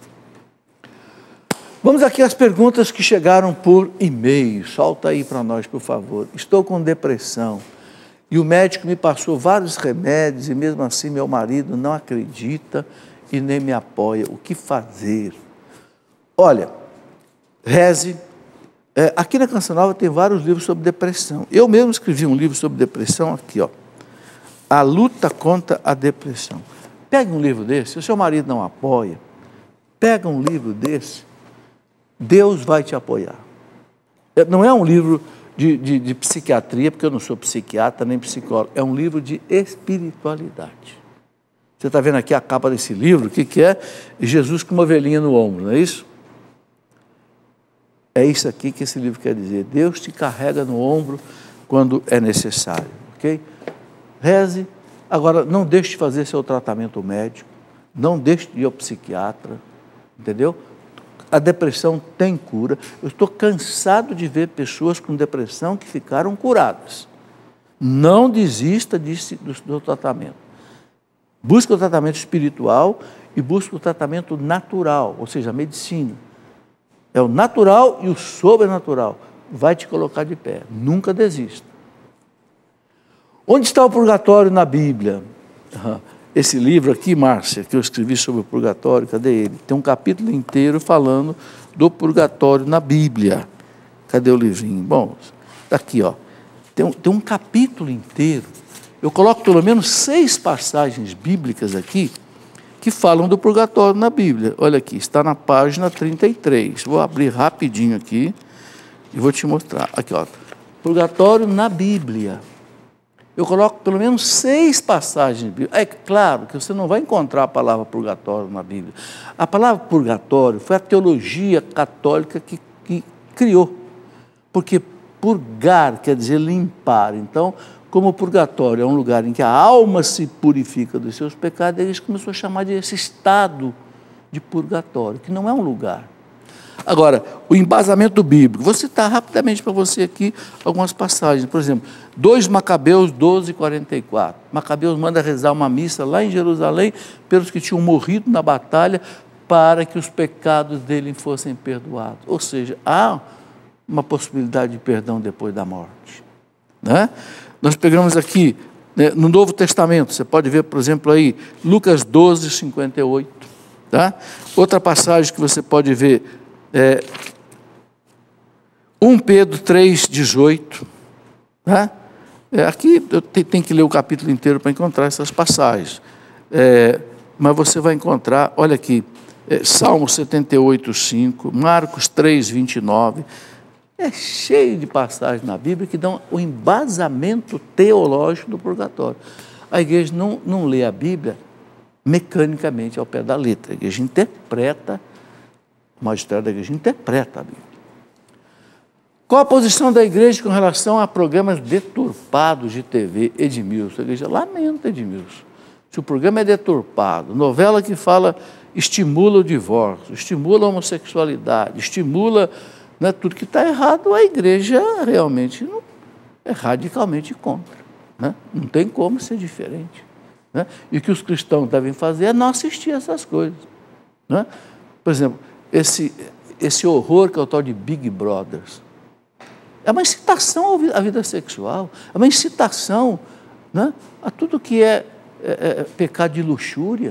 Vamos aqui às perguntas que chegaram por e-mail. Solta aí para nós, por favor. Estou com depressão e o médico me passou vários remédios e mesmo assim meu marido não acredita e nem me apoia. O que fazer? Olha, reze. É, aqui na Canção Nova tem vários livros sobre depressão. Eu mesmo escrevi um livro sobre depressão aqui, ó. A luta contra a depressão. Pega um livro desse, se o seu marido não apoia, pega um livro desse, Deus vai te apoiar. Não é um livro de, de, de psiquiatria, porque eu não sou psiquiatra nem psicólogo, é um livro de espiritualidade. Você está vendo aqui a capa desse livro, o que, que é? Jesus com uma ovelhinha no ombro, não é isso? É isso aqui que esse livro quer dizer. Deus te carrega no ombro quando é necessário, ok? Reze. Agora, não deixe de fazer seu tratamento médico, não deixe de ir ao psiquiatra, entendeu? A depressão tem cura. Eu estou cansado de ver pessoas com depressão que ficaram curadas. Não desista disso, do, do tratamento. Busque o tratamento espiritual e busque o tratamento natural, ou seja, a medicina. É o natural e o sobrenatural. Vai te colocar de pé. Nunca desista. Onde está o purgatório na Bíblia? Esse livro aqui, Márcia, que eu escrevi sobre o purgatório, cadê ele? Tem um capítulo inteiro falando do purgatório na Bíblia. Cadê o livrinho? Bom, está aqui, ó. Tem um, tem um capítulo inteiro. Eu coloco pelo menos seis passagens bíblicas aqui que falam do purgatório na Bíblia. Olha aqui, está na página trinta e três. Vou abrir rapidinho aqui e vou te mostrar. Aqui, ó. Purgatório na Bíblia. Eu coloco pelo menos seis passagens na Bíblia. É claro que você não vai encontrar a palavra purgatório na Bíblia. A palavra purgatório foi a teologia católica que, que criou. Porque purgar quer dizer limpar. Então, como o purgatório é um lugar em que a alma se purifica dos seus pecados, eles começaram a chamar de esse estado de purgatório, que não é um lugar. Agora, o embasamento bíblico. Vou citar rapidamente para você aqui algumas passagens. Por exemplo, dois Macabeus doze, quarenta e quatro. Macabeus manda rezar uma missa lá em Jerusalém pelos que tinham morrido na batalha para que os pecados dele fossem perdoados. Ou seja, há uma possibilidade de perdão depois da morte. Né? Nós pegamos aqui, né, no Novo Testamento, você pode ver, por exemplo, aí, Lucas doze, cinquenta e oito. Tá? Outra passagem que você pode ver é Primeiro Pedro três, dezoito. Tá? É, aqui eu tenho que ler o capítulo inteiro para encontrar essas passagens. É, mas você vai encontrar, olha aqui, é, Salmo setenta e oito, cinco, Marcos três, vinte e nove. É cheio de passagens na Bíblia que dão o embasamento teológico do purgatório. A igreja não, não lê a Bíblia mecanicamente ao pé da letra. A igreja interpreta, o magistério da igreja interpreta a Bíblia. Qual a posição da igreja com relação a programas deturpados de T V? Edmilson, a igreja lamenta, Edmilson. Se o programa é deturpado, novela que fala, estimula o divórcio, estimula a homossexualidade, estimula... Não é tudo que está errado, a igreja realmente não, é radicalmente contra. Né? Não tem como ser diferente. Né? E o que os cristãos devem fazer é não assistir a essas coisas. Né? Por exemplo, esse, esse horror que é o tal de Big Brothers, é uma incitação à vida sexual, é uma incitação, né, a tudo que é, é, é pecado de luxúria.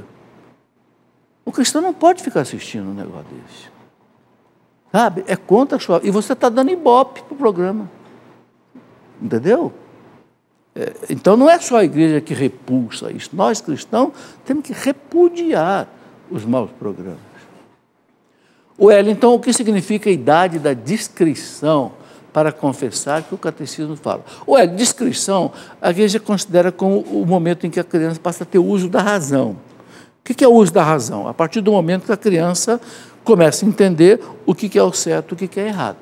O cristão não pode ficar assistindo um negócio desse. Sabe? É contra a sua... E você está dando ibope para o programa. Entendeu? É, então, não é só a igreja que repulsa isso. Nós, cristãos, temos que repudiar os maus programas. O L, então, o que significa a idade da discrição para confessar que o catecismo fala? O L, discrição, a igreja considera como o momento em que a criança passa a ter o uso da razão. O que é o uso da razão? A partir do momento que a criança começa a entender o que é o certo e o que é errado.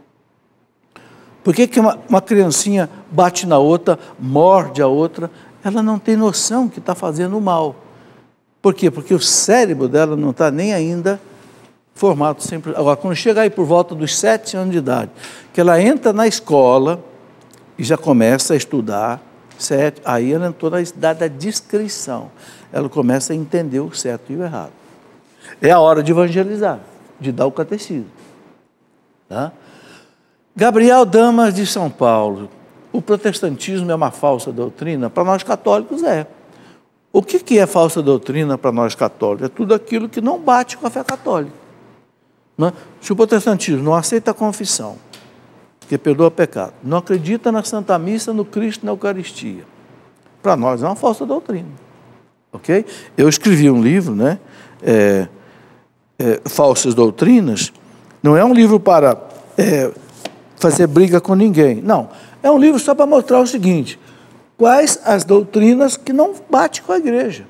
Por que, que uma, uma criancinha bate na outra, morde a outra? Ela não tem noção que está fazendo mal. Por quê? Porque o cérebro dela não está nem ainda formado sempre. Agora, quando chega aí por volta dos sete anos de idade, que ela entra na escola e já começa a estudar, sete, aí ela entrou na idade da discrição. Ela começa a entender o certo e o errado. É a hora de evangelizar, de dar o catecismo. Tá? Gabriel Damas de São Paulo. O protestantismo é uma falsa doutrina? Para nós católicos é. O que, que é falsa doutrina para nós católicos? É tudo aquilo que não bate com a fé católica. Né? Se o protestantismo não aceita a confissão, que perdoa pecado, não acredita na Santa Missa, no Cristo, na Eucaristia, para nós é uma falsa doutrina. Ok? Eu escrevi um livro, né? É, é, Falsas Doutrinas. Não é um livro para é, fazer briga com ninguém. Não. É um livro só para mostrar o seguinte: quais as doutrinas que não batem com a igreja.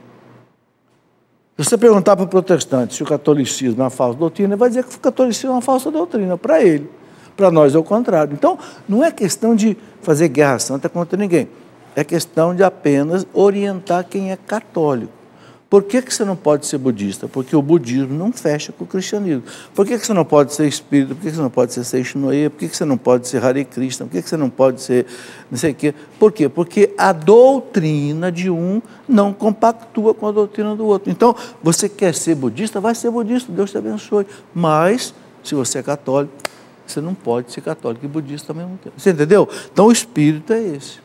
Se você perguntar para o protestante se o catolicismo é uma falsa doutrina, ele vai dizer que o catolicismo é uma falsa doutrina para ele. Para nós é o contrário. Então, não é questão de fazer guerra santa contra ninguém. É questão de apenas orientar quem é católico. Por que, que você não pode ser budista? Porque o budismo não fecha com o cristianismo. Por que, que você não pode ser espírita? Por que, que você não pode ser Seixinoe? Por que, que você não pode ser Hare Krishna? Por que, que você não pode ser não sei o quê? Por quê? Porque a doutrina de um não compactua com a doutrina do outro. Então, você quer ser budista? Vai ser budista, Deus te abençoe. Mas, se você é católico, você não pode ser católico e budista ao mesmo tempo. Você entendeu? Então, o espírito é esse.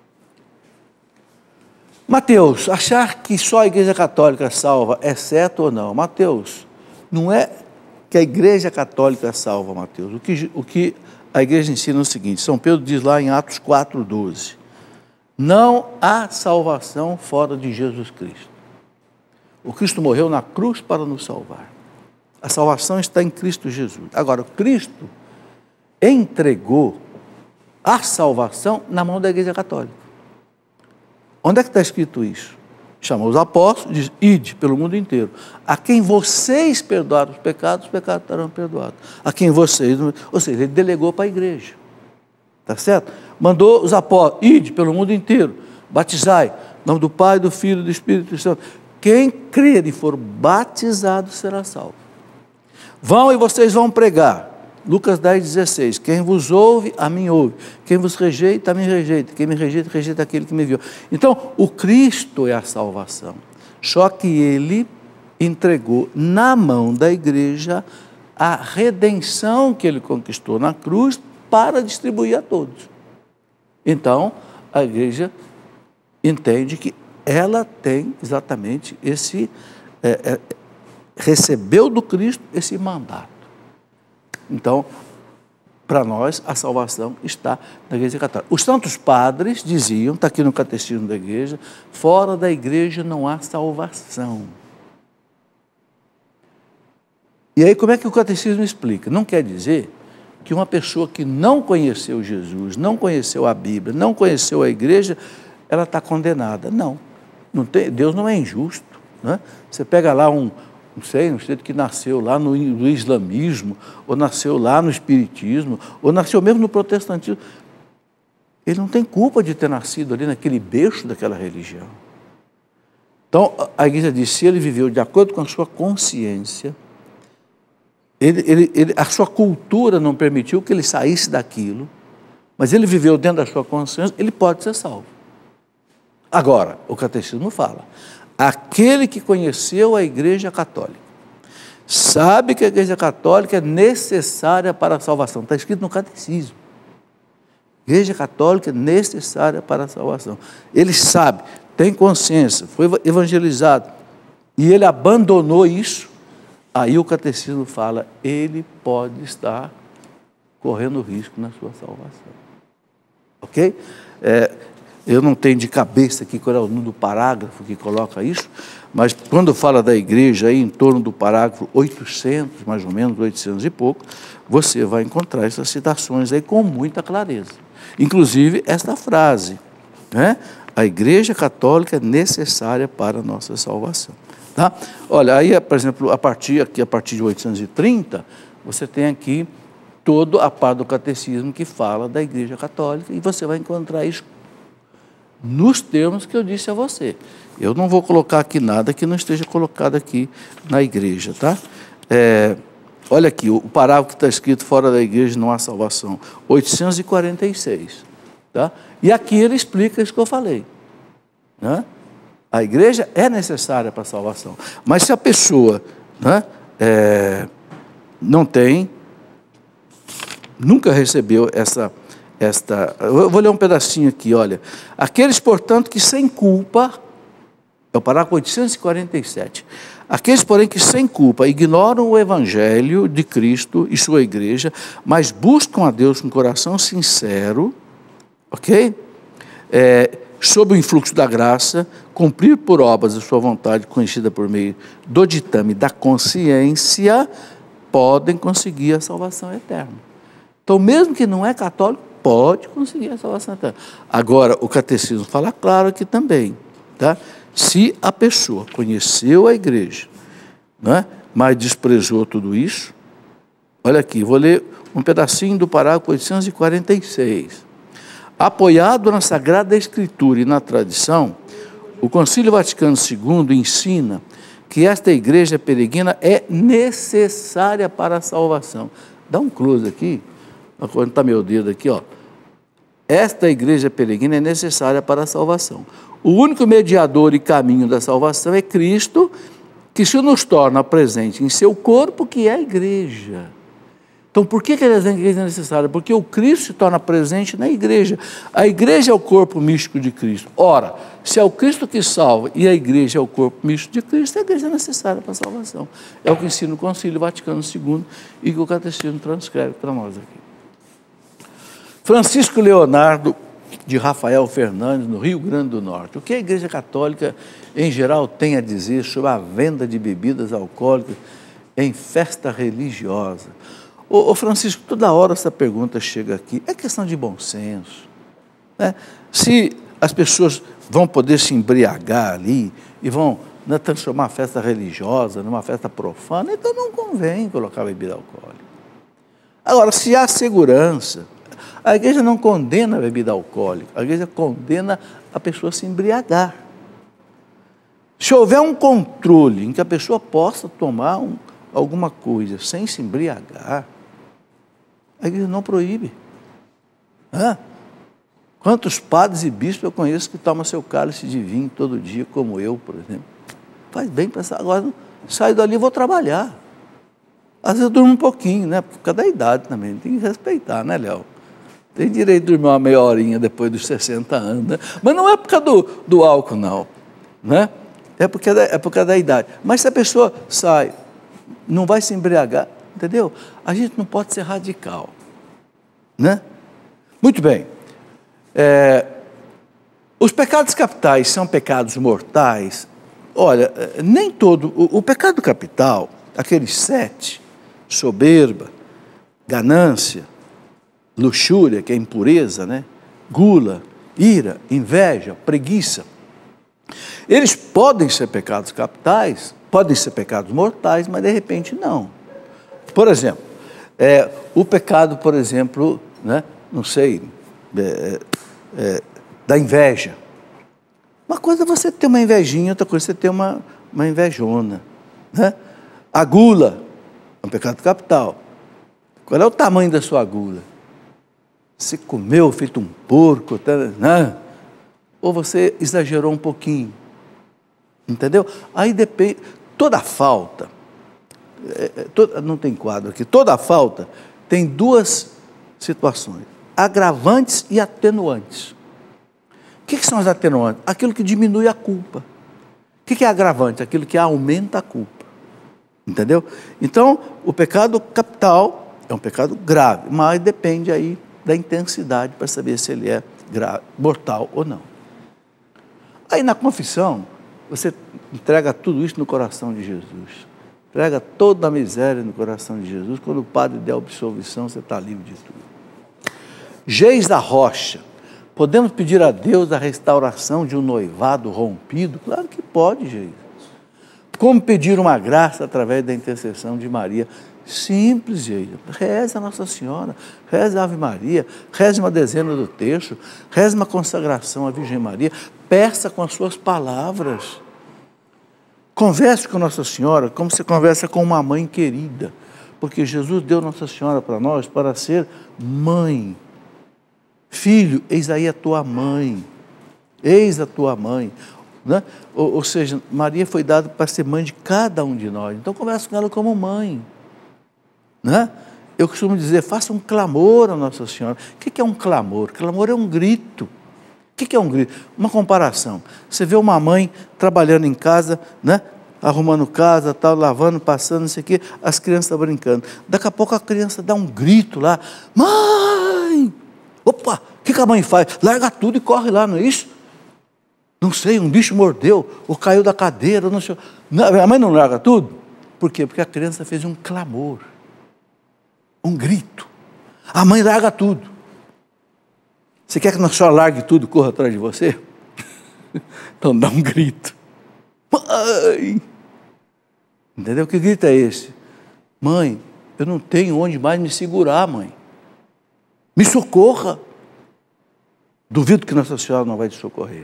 Mateus, achar que só a Igreja Católica salva é certo ou não? Mateus, não é que a Igreja Católica salva, Mateus. O que, o que a Igreja ensina é o seguinte: São Pedro diz lá em Atos quatro, doze, não há salvação fora de Jesus Cristo. O Cristo morreu na cruz para nos salvar. A salvação está em Cristo Jesus. Agora, Cristo entregou a salvação na mão da Igreja Católica. Onde é que está escrito isso? Chamou os apóstolos, diz, ide pelo mundo inteiro. A quem vocês perdoaram os pecados, os pecados estarão perdoados. A quem vocês... Ou seja, ele delegou para a igreja. Está certo? Mandou os apóstolos, ide pelo mundo inteiro, batizai, em nome do Pai, do Filho e do Espírito Santo. Quem crer e for batizado será salvo. Vão e vocês vão pregar. Lucas dez, dezesseis. Quem vos ouve, a mim ouve. Quem vos rejeita, a mim rejeita. Quem me rejeita, rejeita aquele que me enviou. Então, o Cristo é a salvação. Só que ele entregou na mão da igreja a redenção que ele conquistou na cruz para distribuir a todos. Então, a igreja entende que ela tem exatamente esse, é, é, recebeu do Cristo esse mandato. Então, para nós, a salvação está na Igreja Católica. Os santos padres diziam, está aqui no Catecismo da Igreja, fora da Igreja não há salvação. E aí, como é que o Catecismo explica? Não quer dizer que uma pessoa que não conheceu Jesus, não conheceu a Bíblia, não conheceu a Igreja, ela está condenada. Não, não tem, Deus não é injusto. Né? Você pega lá um... não sei, um sujeito que nasceu lá no, no islamismo, ou nasceu lá no espiritismo, ou nasceu mesmo no protestantismo, ele não tem culpa de ter nascido ali naquele berço daquela religião. Então, a igreja diz, se ele viveu de acordo com a sua consciência, ele, ele, ele, a sua cultura não permitiu que ele saísse daquilo, mas ele viveu dentro da sua consciência, ele pode ser salvo. Agora, o catecismo fala, aquele que conheceu a Igreja Católica, sabe que a Igreja Católica é necessária para a salvação. Está escrito no Catecismo. Igreja Católica é necessária para a salvação. Ele sabe, tem consciência, foi evangelizado, e ele abandonou isso, aí o Catecismo fala, ele pode estar correndo risco na sua salvação. Ok? É, Eu não tenho de cabeça aqui qual é o número do parágrafo que coloca isso, mas quando fala da igreja, aí em torno do parágrafo oitocentos, mais ou menos, oitocentos e pouco, você vai encontrar essas citações aí com muita clareza. Inclusive, esta frase, né? A Igreja Católica é necessária para a nossa salvação. Tá? Olha, aí, por exemplo, a partir, aqui, a partir de oitocentos e trinta, você tem aqui toda a parte do catecismo que fala da Igreja Católica, e você vai encontrar isso nos termos que eu disse a você. Eu não vou colocar aqui nada que não esteja colocado aqui na igreja, tá? É, olha aqui, o parágrafo que está escrito fora da igreja não há salvação, oitocentos e quarenta e seis, tá? E aqui ele explica isso que eu falei, né? A igreja é necessária para a salvação, mas se a pessoa, né, é, não tem, nunca recebeu essa Esta, eu vou ler um pedacinho aqui, olha. Aqueles, portanto, que sem culpa, é o parágrafo oitocentos e quarenta e sete, aqueles, porém, que sem culpa ignoram o Evangelho de Cristo e sua igreja, mas buscam a Deus com coração sincero, ok? É, sob o influxo da graça, cumprir por obras a sua vontade, conhecida por meio do ditame da consciência, podem conseguir a salvação eterna. Então, mesmo que não é católico, pode conseguir a salvação eterna. Agora, o catecismo fala claro aqui também, tá? Se a pessoa conheceu a igreja, né, mas desprezou tudo isso, olha aqui, vou ler um pedacinho do parágrafo oitocentos e quarenta e seis. Apoiado na Sagrada Escritura e na tradição, o Concílio Vaticano segundo ensina que esta igreja peregrina é necessária para a salvação. Dá um close aqui. Onde está meu dedo aqui, ó. Esta igreja peregrina é necessária para a salvação. O único mediador e caminho da salvação é Cristo, que se nos torna presente em seu corpo, que é a igreja. Então, por que, que a igreja é necessária? Porque o Cristo se torna presente na igreja. A igreja é o corpo místico de Cristo. Ora, se é o Cristo que salva e a igreja é o corpo místico de Cristo, a igreja é necessária para a salvação. É o que ensina o Concílio Vaticano segundo e que o Catecismo transcreve para nós aqui. Francisco Leonardo de Rafael Fernandes, no Rio Grande do Norte. O que a Igreja Católica, em geral, tem a dizer sobre a venda de bebidas alcoólicas em festa religiosa? Ô, ô Francisco, toda hora essa pergunta chega aqui. É questão de bom senso, né? Se as pessoas vão poder se embriagar ali e vão, né, transformar a festa religiosa numa festa profana, então não convém colocar bebida alcoólica. Agora, se há segurança, a igreja não condena a bebida alcoólica, a igreja condena a pessoa se embriagar. Se houver um controle em que a pessoa possa tomar um, alguma coisa sem se embriagar, a igreja não proíbe. Hã? Quantos padres e bispos eu conheço que tomam seu cálice de vinho todo dia, como eu, por exemplo. Faz bem pensar, agora saio dali e vou trabalhar. Às vezes eu durmo um pouquinho, né? Por causa da idade também, tem que respeitar, né, Léo? Tem direito de dormir uma meia horinha depois dos sessenta anos, né? Mas não é por causa do, do álcool, não, né? É porque é por causa da idade. Mas se a pessoa sai, não vai se embriagar, entendeu? A gente não pode ser radical, né? Muito bem. É, os pecados capitais são pecados mortais? Olha, nem todo. O, o pecado capital, aqueles sete, soberba, ganância, luxúria, que é impureza, né? Gula, ira, inveja, preguiça. Eles podem ser pecados capitais, podem ser pecados mortais, mas de repente não. Por exemplo, é, o pecado, por exemplo, né, não sei, é, é, da inveja. Uma coisa é você ter uma invejinha, outra coisa é você ter uma, uma invejona, né? A gula é um pecado capital. Qual é o tamanho da sua gula? Você comeu feito um porco, né? Ou você exagerou um pouquinho, entendeu? Aí depende, toda falta, é, toda, não tem quadro aqui, toda falta tem duas situações, agravantes e atenuantes. O que, que são as atenuantes? Aquilo que diminui a culpa. O que, que é agravante? Aquilo que aumenta a culpa, entendeu? Então, o pecado capital é um pecado grave, mas depende aí da intensidade para saber se ele é grave, mortal ou não. Aí na confissão, você entrega tudo isso no coração de Jesus. Entrega toda a miséria no coração de Jesus. Quando o padre der a absolvição, você está livre de tudo. Geis da rocha. Podemos pedir a Deus a restauração de um noivado rompido? Claro que pode, Geis. Como pedir uma graça através da intercessão de Maria? Simples, Geis. Reze a Nossa Senhora, reze a Ave Maria, reze uma dezena do terço, reze uma consagração à Virgem Maria, peça com as suas palavras. Converse com Nossa Senhora como você conversa com uma mãe querida, porque Jesus deu Nossa Senhora para nós para ser mãe. Filho, eis aí a tua mãe, eis a tua mãe, né? ou, ou seja, Maria foi dada para ser mãe de cada um de nós, então converse com ela como mãe, né? Eu costumo dizer, faça um clamor a Nossa Senhora. O que é um clamor? Clamor é um grito. O que é um grito? Uma comparação. Você vê uma mãe trabalhando em casa, né? Arrumando casa, tal, lavando, passando, não sei o quê, as crianças brincando. Daqui a pouco a criança dá um grito lá, mãe! Opa, o que a mãe faz? Larga tudo e corre lá, não é isso? Não sei, um bicho mordeu, ou caiu da cadeira, não sei. A mãe não larga tudo? Por quê? Porque a criança fez um clamor, um grito. A mãe larga tudo. Você quer que a senhora largue tudo e corra atrás de você? Então dá um grito. Mãe! Entendeu? Que grito é esse? Mãe, eu não tenho onde mais me segurar, mãe. Me socorra. Duvido que Nossa Senhora não vai te socorrer.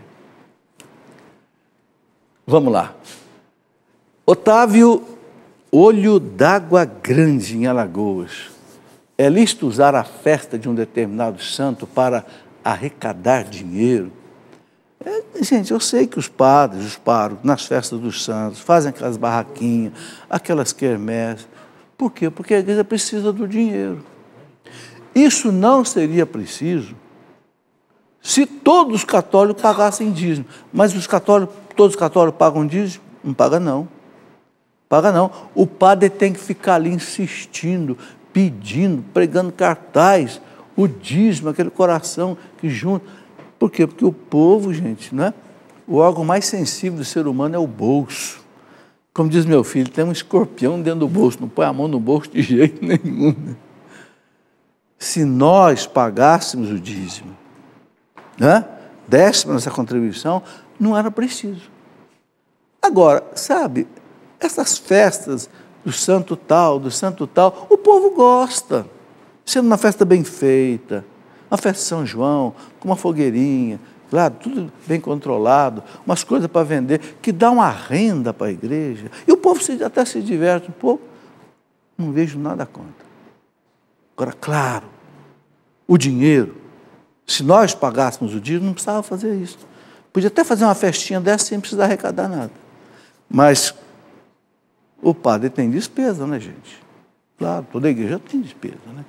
Vamos lá. Otávio, Olho d'Água Grande, em Alagoas. É lícito usar a festa de um determinado santo para arrecadar dinheiro? É, gente, eu sei que os padres, os párocos, nas festas dos santos, fazem aquelas barraquinhas, aquelas quermesses. Por quê? Porque a igreja precisa do dinheiro. Isso não seria preciso se todos os católicos pagassem dízimo. Mas os católicos, todos os católicos pagam dízimo? Não paga não. Paga não. O padre tem que ficar ali insistindo, pedindo, pregando cartaz, o dízimo, aquele coração que junta. Por quê? Porque o povo, gente, né? O órgão mais sensível do ser humano é o bolso. Como diz meu filho, tem um escorpião dentro do bolso, não põe a mão no bolso de jeito nenhum. se nós pagássemos o dízimo, né? Dessemos essa contribuição, não era preciso. Agora, sabe, essas festas do santo tal, do santo tal, o povo gosta. Sendo uma festa bem feita, uma festa de São João, com uma fogueirinha, claro, tudo bem controlado, umas coisas para vender, que dá uma renda para a igreja. E o povo se, até se diverte um pouco. Não vejo nada contra. Agora, claro, o dinheiro, se nós pagássemos o dízimo, não precisava fazer isso. Podia até fazer uma festinha dessa sem precisar arrecadar nada. Mas o padre tem despesa, né, gente? Claro, toda a igreja tem despesa, né?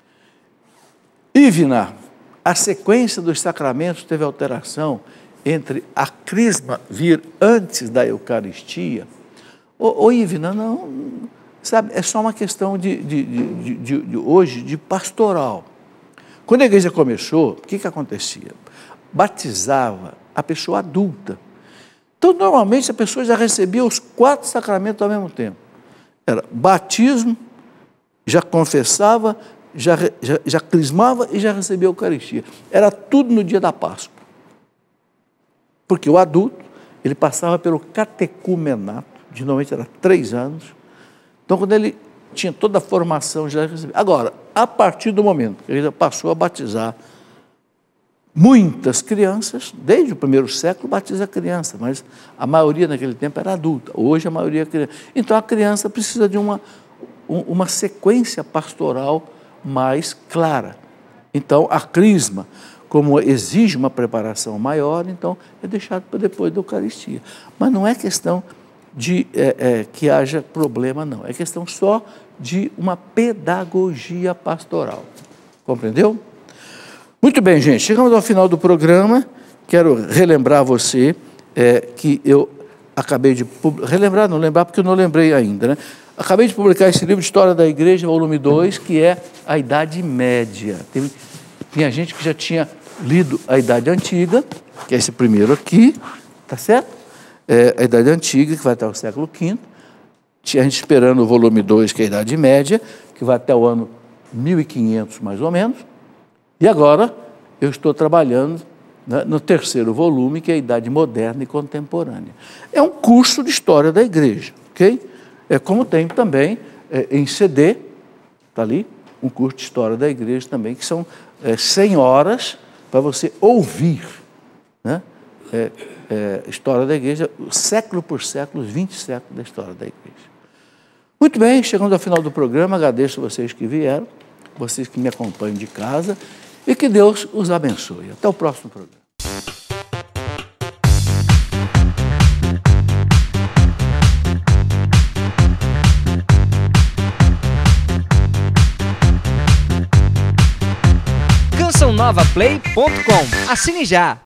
Ivna, a sequência dos sacramentos teve alteração entre a crisma vir antes da Eucaristia. Ô, ô Ivna, não, sabe, é só uma questão de, de, de, de, de hoje, de pastoral. Quando a igreja começou, o que, que acontecia? Batizava a pessoa adulta. Então, normalmente, a pessoa já recebia os quatro sacramentos ao mesmo tempo. Era batismo, já confessava, já, já, já crismava e já recebia a Eucaristia. Era tudo no dia da Páscoa. Porque o adulto, ele passava pelo catecumenato, de normalmente era três anos. Então, quando ele tinha toda a formação, já recebia. Agora, a partir do momento que ele já passou a batizar muitas crianças, desde o primeiro século, batiza a criança, mas a maioria naquele tempo era adulta, hoje a maioria é criança. Então a criança precisa de uma, uma sequência pastoral mais clara. Então a crisma, como exige uma preparação maior, então é deixado para depois da Eucaristia. Mas não é questão de é, é, que haja problema, não. É questão só de uma pedagogia pastoral. Compreendeu? Muito bem, gente, chegamos ao final do programa. Quero relembrar você é, que eu acabei de... Relembrar, não lembrar, porque eu não lembrei ainda, né? Acabei de publicar esse livro, História da Igreja, volume dois, que é a Idade Média. Tem, tinha gente que já tinha lido a Idade Antiga, que é esse primeiro aqui, tá certo? É, a Idade Antiga, que vai até o século quinto. Tinha gente esperando o volume dois, que é a Idade Média, que vai até o ano mil e quinhentos, mais ou menos. E agora eu estou trabalhando, né, no terceiro volume, que é a Idade Moderna e Contemporânea. É um curso de História da Igreja, ok? É como tem também é, em C D, está ali, um curso de História da Igreja também, que são é, cem horas para você ouvir, né? É, é, História da Igreja, século por século, vinte séculos da História da Igreja. Muito bem, chegando ao final do programa, agradeço a vocês que vieram, vocês que me acompanham de casa, e que Deus os abençoe. Até o próximo programa. canção nova play ponto com. Assine já!